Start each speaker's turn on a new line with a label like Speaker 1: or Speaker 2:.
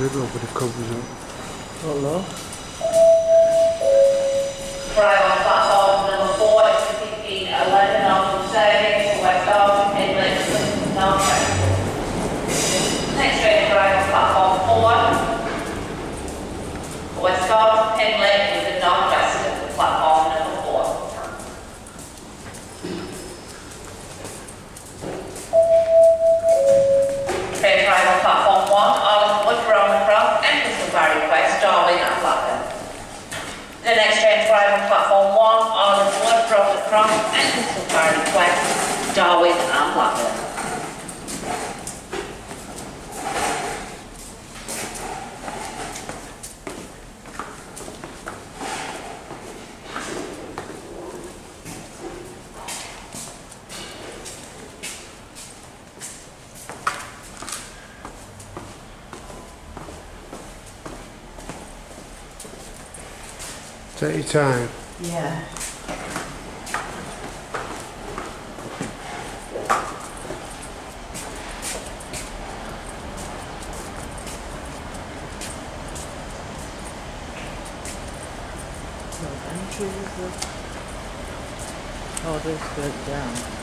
Speaker 1: middle with the covers up.
Speaker 2: Hello?
Speaker 3: Drive on platform number 4 is 1511 Northern Savings for West Bolton, Inlet, North Central. Next train to arrive on platform 4 for West Bolton, Inlet, with the North Western, platform number 4. Train to arrive on platform 1, Arlington, Roman Cross, Eccleston, Barry Quest, Darwin and Blackburn. The next train to arrive on platform 1, Arlington, Roman Cross, Eccleston, Barry Quest, Darwin and Blackburn.
Speaker 1: Take your time.
Speaker 3: Yeah.
Speaker 2: Oh, this goes down.